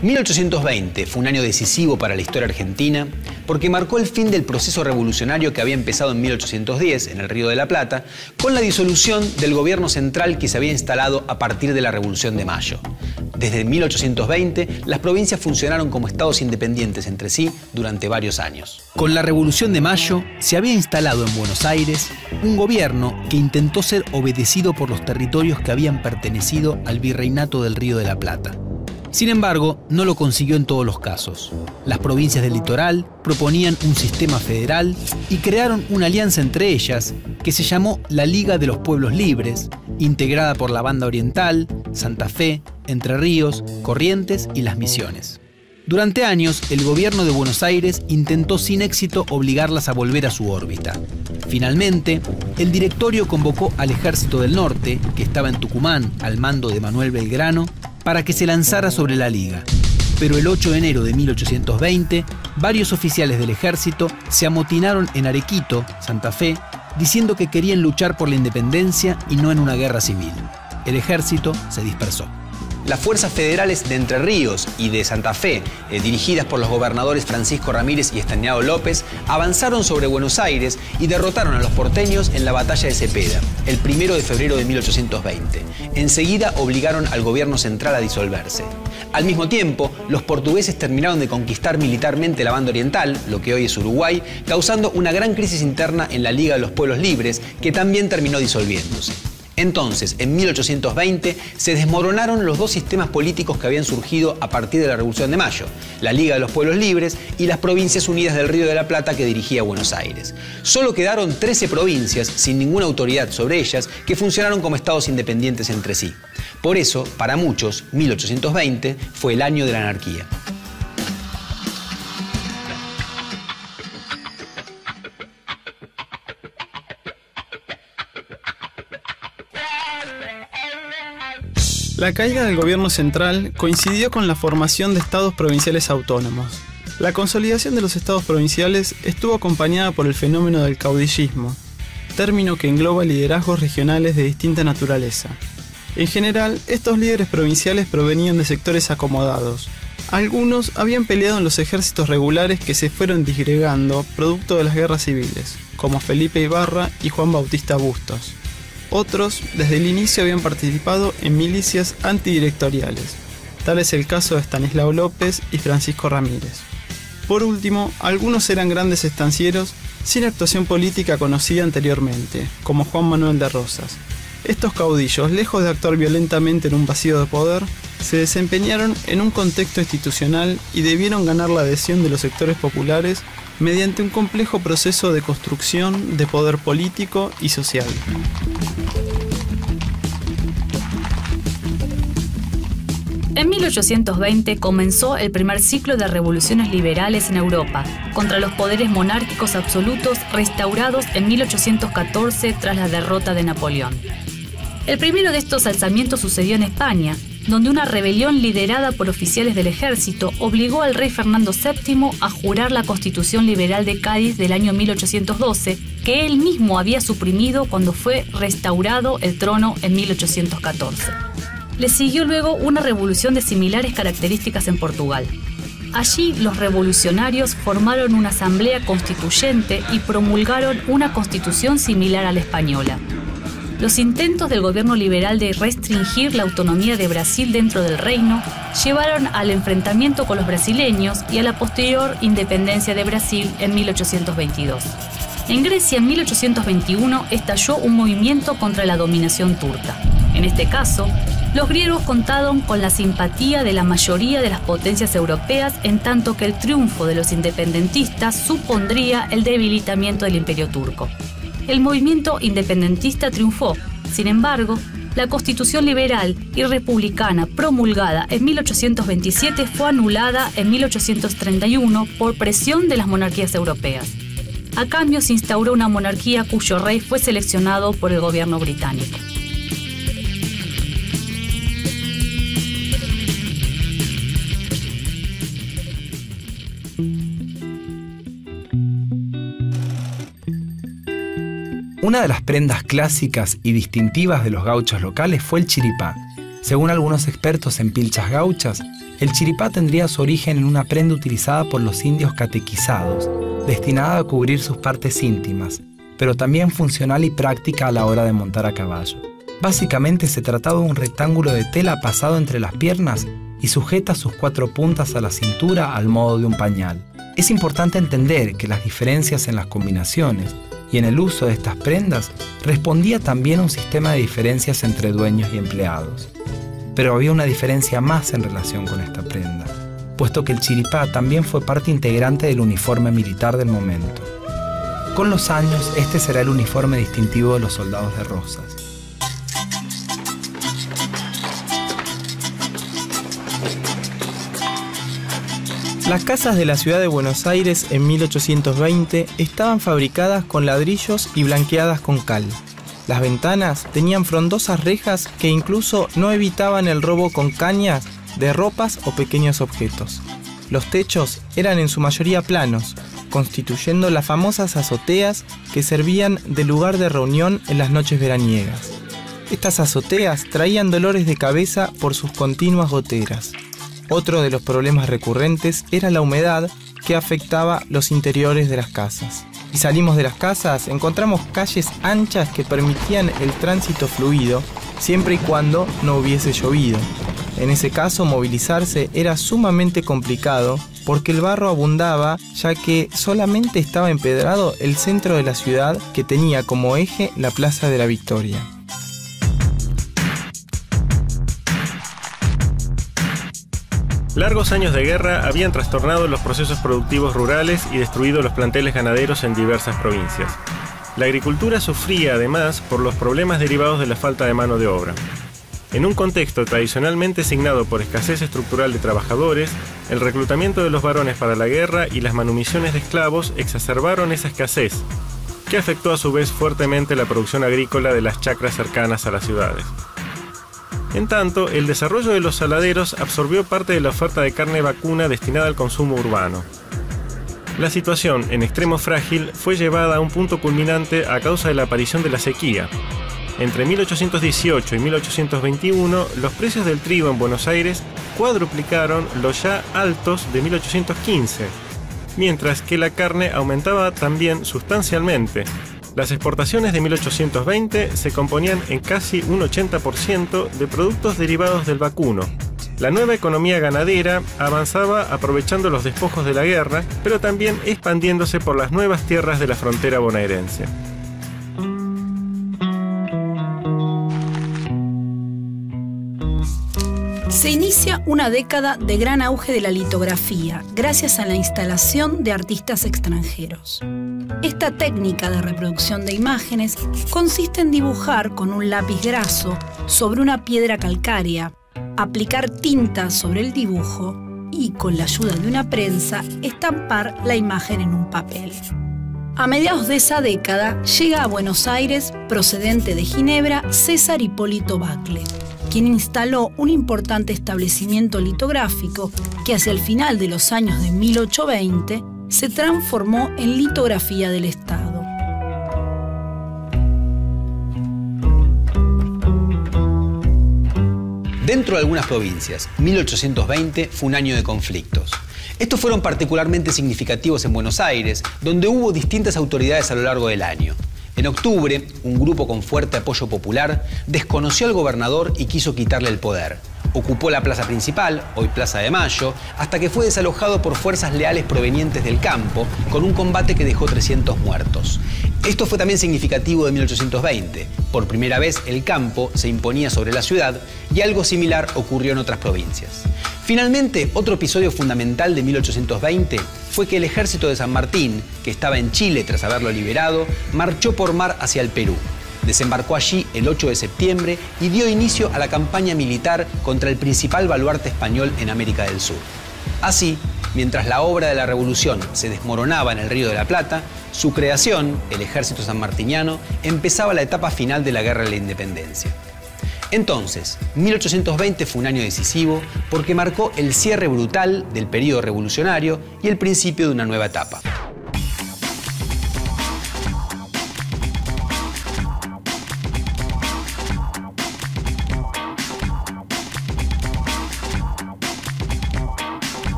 1820 fue un año decisivo para la historia argentina porque marcó el fin del proceso revolucionario que había empezado en 1810 en el Río de la Plata con la disolución del gobierno central que se había instalado a partir de la Revolución de Mayo. Desde 1820, las provincias funcionaron como estados independientes entre sí durante varios años. Con la Revolución de Mayo se había instalado en Buenos Aires un gobierno que intentó ser obedecido por los territorios que habían pertenecido al Virreinato del Río de la Plata. Sin embargo, no lo consiguió en todos los casos. Las provincias del litoral proponían un sistema federal y crearon una alianza entre ellas que se llamó la Liga de los Pueblos Libres, integrada por la Banda Oriental, Santa Fe, Entre Ríos, Corrientes y Las Misiones. Durante años, el gobierno de Buenos Aires intentó sin éxito obligarlas a volver a su órbita. Finalmente, el directorio convocó al Ejército del Norte, que estaba en Tucumán al mando de Manuel Belgrano, para que se lanzara sobre la Liga. Pero el 8 de enero de 1820, varios oficiales del ejército se amotinaron en Arequito, Santa Fe, diciendo que querían luchar por la independencia y no en una guerra civil. El ejército se dispersó. Las fuerzas federales de Entre Ríos y de Santa Fe, dirigidas por los gobernadores Francisco Ramírez y Estanislao López, avanzaron sobre Buenos Aires y derrotaron a los porteños en la batalla de Cepeda, el 1 de febrero de 1820. Enseguida obligaron al gobierno central a disolverse. Al mismo tiempo, los portugueses terminaron de conquistar militarmente la Banda Oriental, lo que hoy es Uruguay, causando una gran crisis interna en la Liga de los Pueblos Libres, que también terminó disolviéndose. Entonces, en 1820, se desmoronaron los dos sistemas políticos que habían surgido a partir de la Revolución de Mayo, la Liga de los Pueblos Libres y las Provincias Unidas del Río de la Plata que dirigía Buenos Aires. Solo quedaron 13 provincias, sin ninguna autoridad sobre ellas, que funcionaron como estados independientes entre sí. Por eso, para muchos, 1820 fue el año de la anarquía. La caída del gobierno central coincidió con la formación de estados provinciales autónomos. La consolidación de los estados provinciales estuvo acompañada por el fenómeno del caudillismo, término que engloba liderazgos regionales de distinta naturaleza. En general, estos líderes provinciales provenían de sectores acomodados. Algunos habían peleado en los ejércitos regulares que se fueron disgregando producto de las guerras civiles, como Felipe Ibarra y Juan Bautista Bustos. Otros, desde el inicio, habían participado en milicias antidirectoriales. Tal es el caso de Estanislao López y Francisco Ramírez. Por último, algunos eran grandes estancieros sin actuación política conocida anteriormente, como Juan Manuel de Rosas. Estos caudillos, lejos de actuar violentamente en un vacío de poder, se desempeñaron en un contexto institucional y debieron ganar la adhesión de los sectores populares mediante un complejo proceso de construcción de poder político y social. En 1820 comenzó el primer ciclo de revoluciones liberales en Europa, contra los poderes monárquicos absolutos restaurados en 1814 tras la derrota de Napoleón. El primero de estos alzamientos sucedió en España, donde una rebelión liderada por oficiales del ejército obligó al rey Fernando VII a jurar la Constitución Liberal de Cádiz del año 1812, que él mismo había suprimido cuando fue restaurado el trono en 1814. Le siguió luego una revolución de similares características en Portugal. Allí los revolucionarios formaron una asamblea constituyente y promulgaron una constitución similar a la española. Los intentos del gobierno liberal de restringir la autonomía de Brasil dentro del reino llevaron al enfrentamiento con los brasileños y a la posterior independencia de Brasil en 1822. En Grecia, en 1821, estalló un movimiento contra la dominación turca. En este caso, los griegos contaron con la simpatía de la mayoría de las potencias europeas, en tanto que el triunfo de los independentistas supondría el debilitamiento del imperio turco. El movimiento independentista triunfó. Sin embargo, la Constitución liberal y republicana promulgada en 1827 fue anulada en 1831 por presión de las monarquías europeas. A cambio, se instauró una monarquía cuyo rey fue seleccionado por el gobierno británico. Una de las prendas clásicas y distintivas de los gauchos locales fue el chiripá, Según algunos expertos en pilchas gauchas, el chiripá tendría su origen en una prenda utilizada por los indios catequizados, destinada a cubrir sus partes íntimas, pero también funcional y práctica a la hora de montar a caballo. Básicamente se trataba de un rectángulo de tela pasado entre las piernas y sujeta sus 4 puntas a la cintura al modo de un pañal. Es importante entender que las diferencias en las combinaciones y en el uso de estas prendas respondía también a un sistema de diferencias entre dueños y empleados. Pero había una diferencia más en relación con esta prenda, puesto que el chiripá también fue parte integrante del uniforme militar del momento. Con los años, este será el uniforme distintivo de los soldados de Rosas. Las casas de la ciudad de Buenos Aires en 1820 estaban fabricadas con ladrillos y blanqueadas con cal. Las ventanas tenían frondosas rejas que incluso no evitaban el robo con cañas de ropas o pequeños objetos. Los techos eran en su mayoría planos, constituyendo las famosas azoteas que servían de lugar de reunión en las noches veraniegas. Estas azoteas traían dolores de cabeza por sus continuas goteras. Otro de los problemas recurrentes era la humedad que afectaba los interiores de las casas. Si salimos de las casas, encontramos calles anchas que permitían el tránsito fluido, siempre y cuando no hubiese llovido. En ese caso, movilizarse era sumamente complicado porque el barro abundaba, ya que solamente estaba empedrado el centro de la ciudad, que tenía como eje la Plaza de la Victoria. Largos años de guerra habían trastornado los procesos productivos rurales y destruido los planteles ganaderos en diversas provincias. La agricultura sufría además por los problemas derivados de la falta de mano de obra. En un contexto tradicionalmente signado por escasez estructural de trabajadores, el reclutamiento de los varones para la guerra y las manumisiones de esclavos exacerbaron esa escasez, que afectó a su vez fuertemente la producción agrícola de las chacras cercanas a las ciudades. En tanto, el desarrollo de los saladeros absorbió parte de la oferta de carne vacuna destinada al consumo urbano. La situación, en extremo frágil, fue llevada a un punto culminante a causa de la aparición de la sequía. Entre 1818 y 1821, los precios del trigo en Buenos Aires cuadruplicaron los ya altos de 1815, mientras que la carne aumentaba también sustancialmente. Las exportaciones de 1820 se componían en casi un 80% de productos derivados del vacuno. La nueva economía ganadera avanzaba aprovechando los despojos de la guerra, pero también expandiéndose por las nuevas tierras de la frontera bonaerense. Se inicia una década de gran auge de la litografía, gracias a la instalación de artistas extranjeros. Esta técnica de reproducción de imágenes consiste en dibujar con un lápiz graso sobre una piedra calcárea, aplicar tinta sobre el dibujo y, con la ayuda de una prensa, estampar la imagen en un papel. A mediados de esa década llega a Buenos Aires, procedente de Ginebra, César Hipólito Bacle, quien instaló un importante establecimiento litográfico que hacia el final de los años de 1820 se transformó en Litografía del Estado. Dentro de algunas provincias, 1820 fue un año de conflictos. Estos fueron particularmente significativos en Buenos Aires, donde hubo distintas autoridades a lo largo del año. En octubre, un grupo con fuerte apoyo popular desconoció al gobernador y quiso quitarle el poder. Ocupó la plaza principal, hoy Plaza de Mayo, hasta que fue desalojado por fuerzas leales provenientes del campo, con un combate que dejó 300 muertos. Esto fue también significativo de 1820. Por primera vez el campo se imponía sobre la ciudad y algo similar ocurrió en otras provincias. Finalmente, otro episodio fundamental de 1820 fue que el ejército de San Martín, que estaba en Chile tras haberlo liberado, marchó por mar hacia el Perú. Desembarcó allí el 8 de septiembre y dio inicio a la campaña militar contra el principal baluarte español en América del Sur. Así, mientras la obra de la revolución se desmoronaba en el Río de la Plata, su creación, el ejército sanmartiniano, empezaba la etapa final de la Guerra de la Independencia. Entonces, 1820 fue un año decisivo porque marcó el cierre brutal del periodo revolucionario y el principio de una nueva etapa.